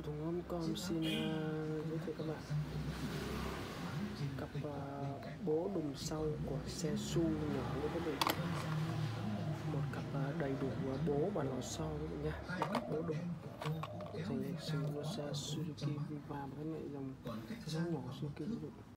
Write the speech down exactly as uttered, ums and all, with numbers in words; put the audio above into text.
Thùng Âm Com xin uh, giới thiệu các bạn cặp uh, bố đùng sau của xe su nhỏ như các bạn, một cặp uh, đầy đủ uh, bố và lò xo các bạn nha, một cặp bố đùng dành sử dụng xe Suzuki Viva và các loại dòng xe nhỏ Suzuki.